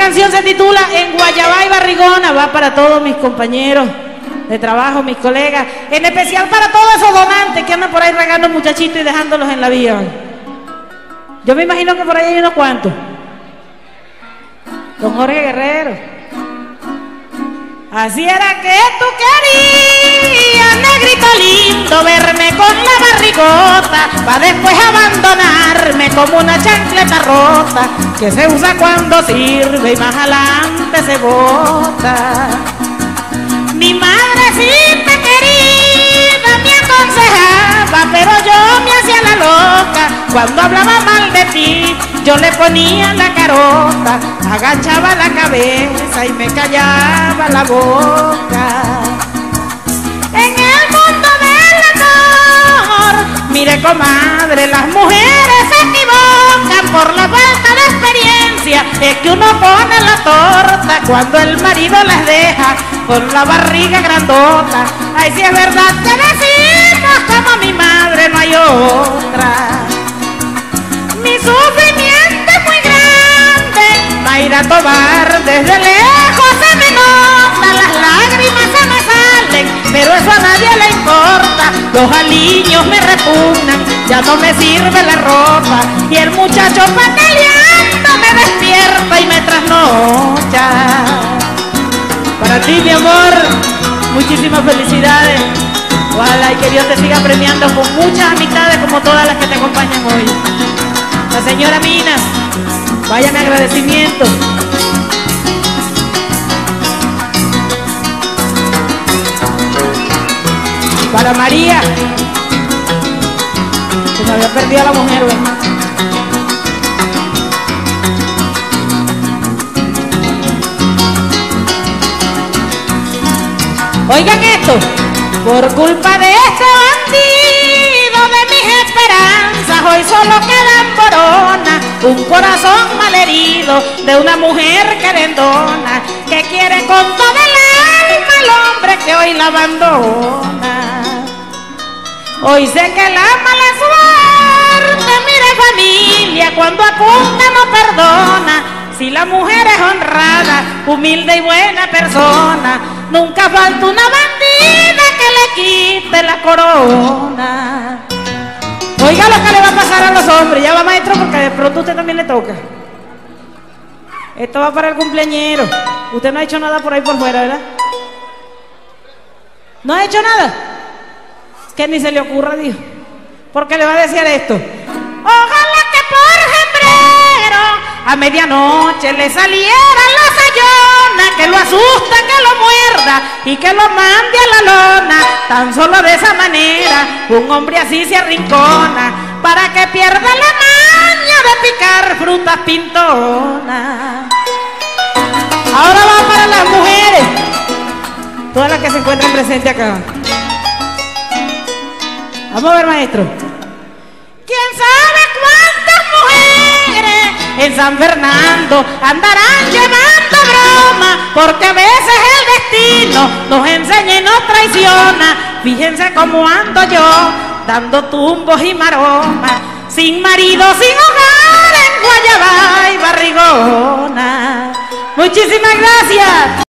canción se titula En Guayabá y Barrigona, va para todos mis compañeros de trabajo, mis colegas, en especial para todos esos donantes que andan por ahí regando muchachitos y dejándolos en la vía. Yo me imagino que por ahí hay unos cuantos. Don Jorge Guerrero. Así era que tú querías, negrito lindo, verme con la barrigota, pa' después abandonarme como una chancleta rota, que se usa cuando sirve y más adelante se bota. Mi madrecita querida me aconsejaba, pero yo me hacía la loca. Cuando hablaba mal de ti, yo le ponía la carota, agachaba la cabeza y me callaba la boca. En el mundo del amor, mire comadre, las mujeres se equivocan por la falta de experiencia. Es que uno pone la torta cuando el marido las deja con la barriga grandota. Ay, si es verdad que decimos como mi madre no hay otra. Mi sufrimiento es muy grande, Mayra Tobar, desde lejos se me nota, las lágrimas se me salen, pero eso a nadie le importa. Los aliños me repugnan, ya no me sirve la ropa, y el muchacho pataleando me despierta y me trasnocha. Para ti, mi amor, muchísimas felicidades. Ojalá y que Dios te siga premiando con muchas amistades como todas las que te acompañan hoy. La señora Minas, vaya mi agradecimiento. Para María, que me había perdido a la mujer, ¿ves? Oigan esto, por culpa de este bandido de mis esperanzas, hoy solo queda en Corona un corazón malherido de una mujer querendona que quiere con todo el alma al hombre que hoy la abandona. Hoy sé que la mala suerte, mire familia, cuando apunta no perdona. Si la mujer es honrada, humilde y buena persona, nunca falta una bandida que le quite la corona. Oiga lo que le va a pasar a los hombres. Ya va, maestro, porque de pronto a usted también le toca. Esto va para el cumpleañero. Usted no ha hecho nada por ahí por fuera, ¿verdad? ¿No ha hecho nada? Que ni se le ocurra, Dios. Porque le va a decir esto. Ojalá que por sembrero a medianoche le saliera la sayona, que lo asusta, que lo muerda y que lo mande a la lona. Tan solo de esa manera un hombre así se arrincona, para que pierda la maña de picar frutas pintonas. Ahora va para las mujeres, todas las que se encuentran presentes acá. Vamos a ver, maestro. ¿Quién sabe cuántas mujeres en San Fernando andarán llevando broma? Porque a veces el destino nos enseña y nos traiciona. Fíjense cómo ando yo, dando tumbos y maromas, sin marido, sin hogar, en Guayabá y Barrigona. Muchísimas gracias.